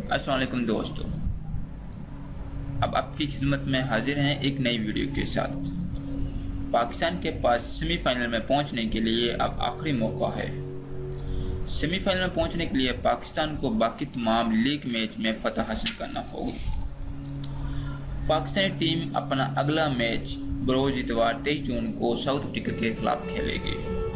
अस्सलाम वालेकुम दोस्तों, अब आपकी खिदमत में हाजिर हैं एक नई वीडियो के साथ। पाकिस्तान के पास सेमीफाइनल में पहुंचने के लिए अब आखिरी मौका है। सेमीफाइनल में पहुंचने के लिए पाकिस्तान को बाकी तमाम लीग मैच में फतह हासिल करना होगी। पाकिस्तानी टीम अपना अगला मैच बरोज इतवार 23 जून को साउथ अफ्रीका के खिलाफ खेलेगी।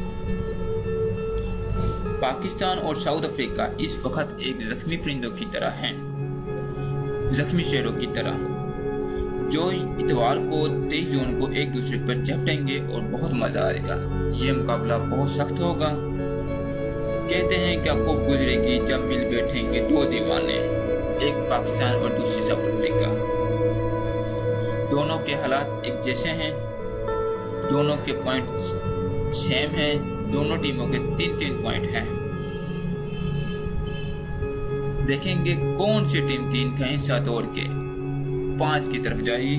पाकिस्तान और साउथ अफ्रीका इस वक्त एक जख्मी परिंदों की तरह हैं, जख्मी शेरों की तरह, जो इतवार को 23 जून को एक दूसरे पर झपटेंगे और बहुत मजा आएगा। ये मुकाबला बहुत सख्त होगा। कहते हैं क्या को गुजरेगी जब मिल बैठेंगे दो दीवाने, एक पाकिस्तान और दूसरी साउथ अफ्रीका। दोनों के हालात एक जैसे हैं, दोनों के पॉइंट सेम हैं, दोनों टीमों के 3-3 पॉइंट हैं। देखेंगे कौन सी टीम 3 का हिस्सा तोड़ के 5 की तरफ जाएगी।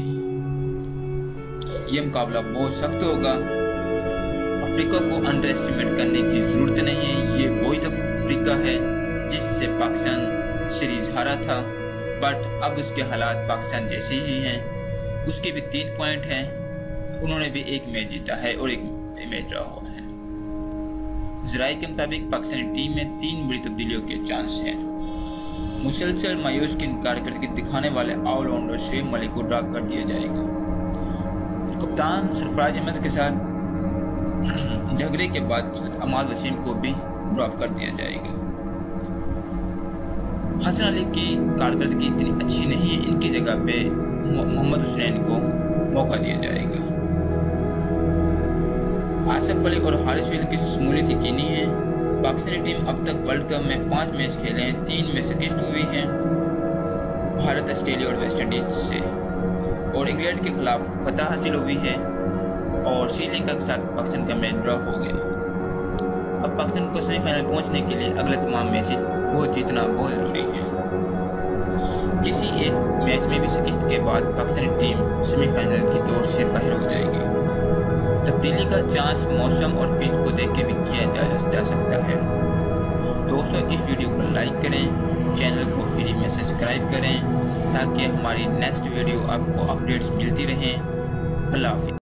यह मुकाबला बहुत सख्त होगा। अफ्रीका को अंडर एस्टिमेट करने की जरूरत नहीं है। ये वही तो अफ्रीका है जिससे पाकिस्तान सीरीज हारा था, बट अब उसके हालात पाकिस्तान जैसे ही हैं। उसके भी 3 पॉइंट हैं, उन्होंने भी एक मैच जीता है और एक मैच ड्रॉ हुआ है। ज़राए के मुताबिक पाकिस्तानी टीम में 3 बड़ी तब्दीलियों के चांस हैं। मुसलसल मायूस की कारकर्दगी दिखाने वाले ऑलराउंडर शोएब मलिक को ड्रॉप कर दिया जाएगा। कप्तान सरफराज अहमद के साथ झगड़े के बाद अमाद वसीम को भी ड्रॉप कर दिया जाएगा। हसन अली की कारकर्दगी इतनी अच्छी नहीं है, इनकी जगह पे मोहम्मद हुसैन को मौका दिया जाएगा। आसिफ अली और हारिस अली की शमूलियत यकीनी है। पाकिस्तानी टीम अब तक वर्ल्ड कप में 5 मैच खेले हैं, 3 में शिकस्त हुई हैं, भारत, ऑस्ट्रेलिया और वेस्ट इंडीज से, और इंग्लैंड के खिलाफ फतह हासिल हुई है, और श्रीलंका के साथ पाकिस्तान का मैच ड्रॉ हो गया। अब पाकिस्तान को सेमीफाइनल पहुंचने के लिए अगले तमाम मैच बहुत जीतना बहुत जरूरी है। किसी एक मैच में भी शिकस्त के बाद पाकिस्तानी टीम सेमीफाइनल की दौड़ से बाहर हो जाएगी। तब्दीली का चांस मौसम और पिच को देख के भी किया जा सकता है। दोस्तों, इस वीडियो को लाइक करें, चैनल को फ्री में सब्सक्राइब करें ताकि हमारी नेक्स्ट वीडियो आपको अपडेट्स मिलती रहें। अल्लाह हाफिज़।